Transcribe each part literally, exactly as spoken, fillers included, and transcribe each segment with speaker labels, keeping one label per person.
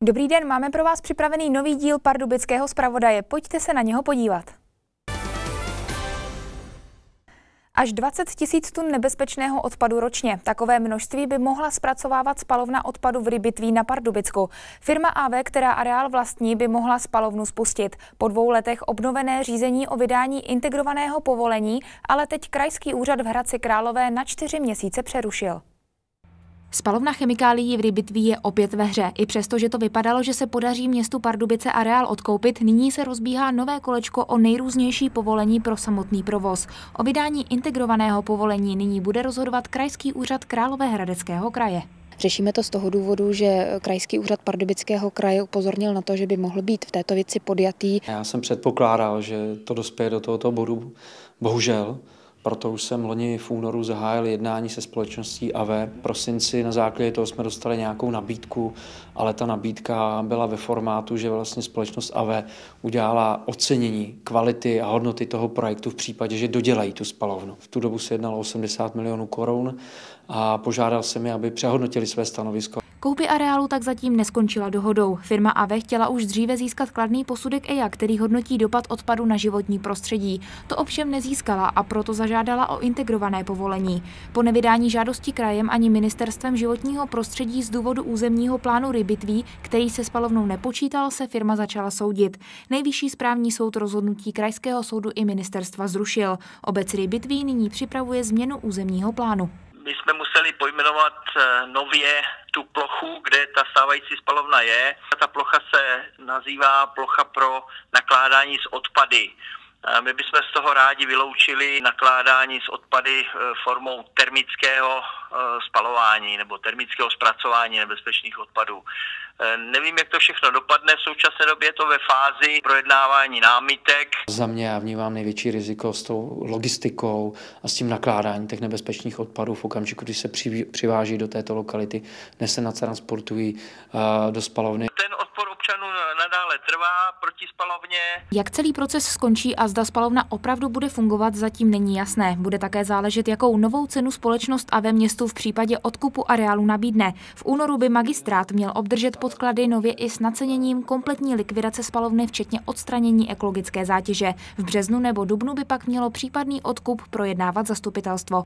Speaker 1: Dobrý den, máme pro vás připravený nový díl Pardubického zpravodaje. Pojďte se na něho podívat. Až dvacet tisíc tun nebezpečného odpadu ročně. Takové množství by mohla zpracovávat spalovna odpadu v Rybitví na Pardubicku. Firma A V, která areál vlastní, by mohla spalovnu spustit. Po dvou letech obnovené řízení o vydání integrovaného povolení, ale teď Krajský úřad v Hradci Králové na čtyři měsíce přerušil. Spalovna chemikálií v Rybitví je opět ve hře. I přesto, že to vypadalo, že se podaří městu Pardubice areál odkoupit, nyní se rozbíhá nové kolečko o nejrůznější povolení pro samotný provoz. O vydání integrovaného povolení nyní bude rozhodovat Krajský úřad Královéhradeckého kraje.
Speaker 2: Řešíme to z toho důvodu, že Krajský úřad Pardubického kraje upozornil na to, že by mohl být v této věci podjatý.
Speaker 3: Já jsem předpokládal, že to dospěje do tohoto bodu. Bohužel. Proto už jsem loni v únoru zahájil jednání se společností A V. V prosinci na základě toho jsme dostali nějakou nabídku, ale ta nabídka byla ve formátu, že vlastně společnost A V udělala ocenění kvality a hodnoty toho projektu v případě, že dodělají tu spalovnu. V tu dobu se jednalo osmdesát milionů korun a požádal jsem je, aby přehodnotili své stanovisko.
Speaker 1: Koupě areálu tak zatím neskončila dohodou. Firma A V chtěla už dříve získat kladný posudek E I A, který hodnotí dopad odpadu na životní prostředí. To ovšem nezískala a proto zažádala o integrované povolení. Po nevydání žádosti krajem ani ministerstvem životního prostředí z důvodu územního plánu Rybitví, který se spalovnou nepočítal, se firma začala soudit. Nejvyšší správní soud rozhodnutí Krajského soudu i ministerstva zrušil. Obec Rybitví nyní připravuje změnu územního plánu.
Speaker 4: My jsme museli pojmenovat nově tu plochu, kde ta stávající spalovna je. Ta plocha se nazývá plocha pro nakládání s odpady. My bychom z toho rádi vyloučili nakládání s odpady formou termického spalování nebo termického zpracování nebezpečných odpadů. Nevím, jak to všechno dopadne, v současné době je to ve fázi projednávání námitek.
Speaker 3: Za mě já vnímám největší riziko s tou logistikou a s tím nakládáním těch nebezpečných odpadů v okamžiku, když se přiváží do této lokality, než se natransportují do spalovny.
Speaker 4: Ten odpor občanů nadále trvá proti spalovně.
Speaker 1: Jak celý proces skončí a zda spalovna opravdu bude fungovat, zatím není jasné. Bude také záležet, jakou novou cenu společnost A V městu v případě odkupu areálu nabídne. V únoru by magistrát měl obdržet podklady nově i s naceněním kompletní likvidace spalovny, včetně odstranění ekologické zátěže. V březnu nebo dubnu by pak mělo případný odkup projednávat zastupitelstvo.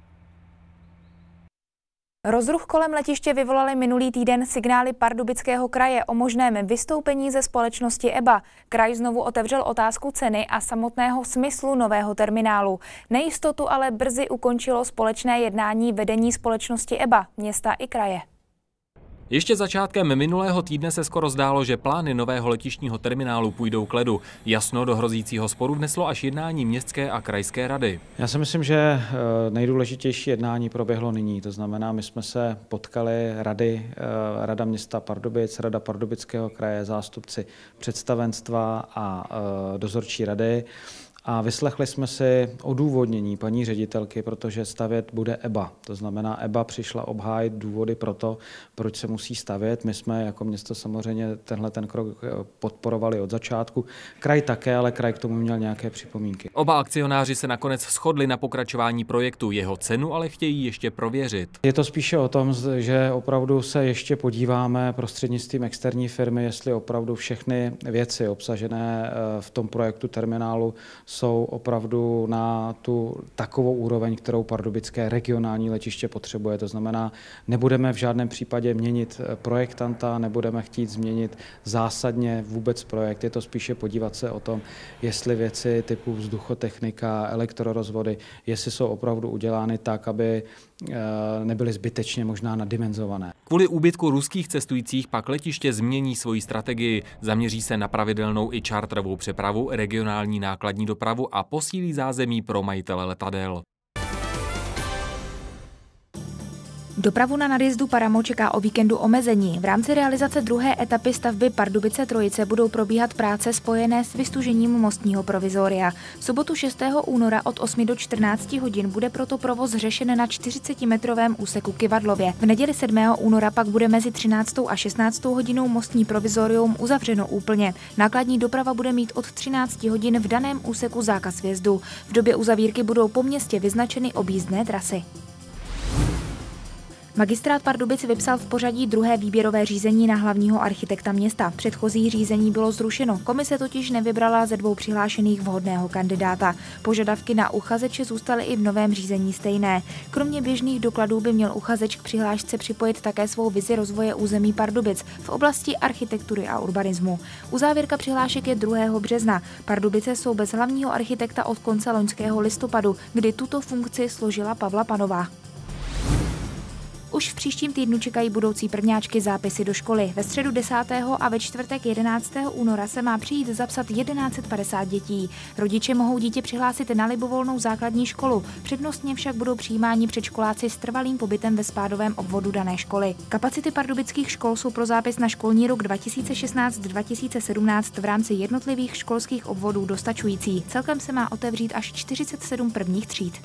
Speaker 1: Rozruch kolem letiště vyvolaly minulý týden signály Pardubického kraje o možném vystoupení ze společnosti E B A. Kraj znovu otevřel otázku ceny a samotného smyslu nového terminálu. Nejistotu ale brzy ukončilo společné jednání vedení společnosti E B A, města i kraje.
Speaker 5: Ještě začátkem minulého týdne se skoro zdálo, že plány nového letištního terminálu půjdou k ledu. Jasno do hrozícího sporu vneslo až jednání městské a krajské rady.
Speaker 6: Já si myslím, že nejdůležitější jednání proběhlo nyní. To znamená, my jsme se potkali rady, Rada města Pardubic, Rada Pardubického kraje, zástupci představenstva a dozorčí rady. A vyslechli jsme si odůvodnění paní ředitelky, protože stavět bude E B A. To znamená, E B A přišla obhájit důvody pro to, proč se musí stavět. My jsme jako město samozřejmě tenhle ten krok podporovali od začátku. Kraj také, ale kraj k tomu měl nějaké připomínky.
Speaker 5: Oba akcionáři se nakonec shodli na pokračování projektu. Jeho cenu ale chtějí ještě prověřit.
Speaker 6: Je to spíše o tom, že opravdu se ještě podíváme prostřednictvím externí firmy, jestli opravdu všechny věci obsažené v tom projektu terminálu jsou opravdu na tu takovou úroveň, kterou pardubické regionální letiště potřebuje. To znamená, nebudeme v žádném případě měnit projektanta, nebudeme chtít změnit zásadně vůbec projekt. Je to spíše podívat se o tom, jestli věci typu vzduchotechnika, elektrorozvody, jestli jsou opravdu udělány tak, aby nebyly zbytečně možná naddimenzované.
Speaker 5: Kvůli úbytku ruských cestujících pak letiště změní svoji strategii. Zaměří se na pravidelnou i čártrovou přepravu, regionální nákladní dopravu a posílí zázemí pro majitele letadel.
Speaker 1: Dopravu na nadjezdu Paramo čeká o víkendu omezení. V rámci realizace druhé etapy stavby Pardubice Trojice budou probíhat práce spojené s vystužením mostního provizoria. V sobotu šestého února od osmi do čtrnácti hodin bude proto provoz řešen na čtyřicetimetrovém úseku Kyvadlově. V neděli sedmého února pak bude mezi třináctou a šestnáctou hodinou mostní provizorium uzavřeno úplně. Nákladní doprava bude mít od třinácti hodin v daném úseku zákaz vjezdu. V době uzavírky budou po městě vyznačeny objízdné trasy. Magistrát Pardubic vypsal v pořadí druhé výběrové řízení na hlavního architekta města. Předchozí řízení bylo zrušeno. Komise totiž nevybrala ze dvou přihlášených vhodného kandidáta. Požadavky na uchazeče zůstaly i v novém řízení stejné. Kromě běžných dokladů by měl uchazeč k přihlášce připojit také svou vizi rozvoje území Pardubic v oblasti architektury a urbanismu. Uzávěrka přihlášek je druhého března. Pardubice jsou bez hlavního architekta od konce loňského listopadu, kdy tuto funkci složila Pavla Panová. Už v příštím týdnu čekají budoucí prvňáčky zápisy do školy. Ve středu desátého a ve čtvrtek jedenáctého února se má přijít zapsat tisíc sto padesát dětí. Rodiče mohou dítě přihlásit na libovolnou základní školu. Přednostně však budou přijímáni předškoláci s trvalým pobytem ve spádovém obvodu dané školy. Kapacity pardubických škol jsou pro zápis na školní rok dva tisíce šestnáct dva tisíce sedmnáct v rámci jednotlivých školských obvodů dostačující. Celkem se má otevřít až čtyřicet sedm prvních tříd.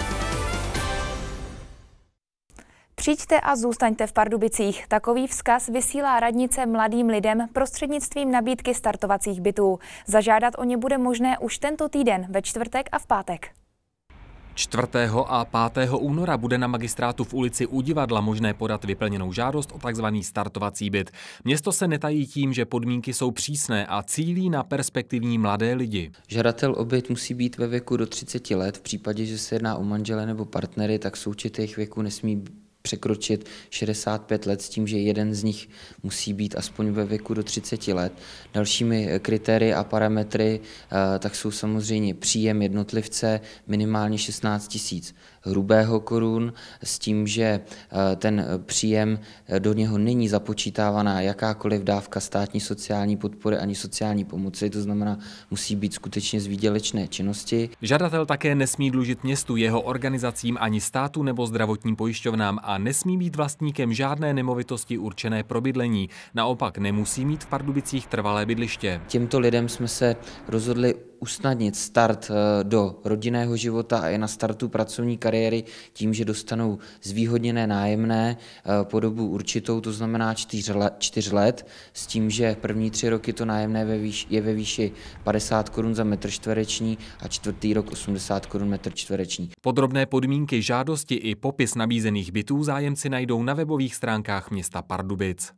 Speaker 1: Přijďte a zůstaňte v Pardubicích. Takový vzkaz vysílá radnice mladým lidem prostřednictvím nabídky startovacích bytů. Zažádat o ně bude možné už tento týden, ve čtvrtek a v pátek.
Speaker 5: čtvrtého a pátého února bude na magistrátu v ulici U Divadla možné podat vyplněnou žádost o tzv. Startovací byt. Město se netají tím, že podmínky jsou přísné a cílí na perspektivní mladé lidi.
Speaker 7: Žadatel o byt musí být ve věku do třiceti let. V případě, že se jedná o manžele nebo partnery, tak součet jejich věku nesmí překročit šedesát pět let s tím, že jeden z nich musí být aspoň ve věku do třiceti let. Dalšími kritérii a parametry tak jsou samozřejmě příjem jednotlivce minimálně šestnáct tisíc hrubého korun s tím, že ten příjem do něho není započítávaná jakákoliv dávka státní sociální podpory ani sociální pomoci, to znamená, musí být skutečně z výdělečné činnosti.
Speaker 5: Žadatel také nesmí dlužit městu, jeho organizacím ani státu nebo zdravotním pojišťovnám a nesmí být vlastníkem žádné nemovitosti určené pro bydlení. Naopak nemusí mít v Pardubicích trvalé bydliště.
Speaker 7: Těmto lidem jsme se rozhodli usnadnit start do rodinného života a i na startu pracovní kariéry tím, že dostanou zvýhodněné nájemné po dobu určitou, to znamená čtyř let, s tím, že první tři roky to nájemné je ve výši padesát korun za metr čtvereční a čtvrtý rok osmdesát korun metr čtvereční.
Speaker 5: Podrobné podmínky žádosti i popis nabízených bytů zájemci najdou na webových stránkách města Pardubic.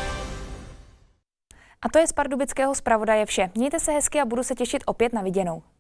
Speaker 1: A to je z pardubického zpravodaje vše. Mějte se hezky a budu se těšit opět na viděnou.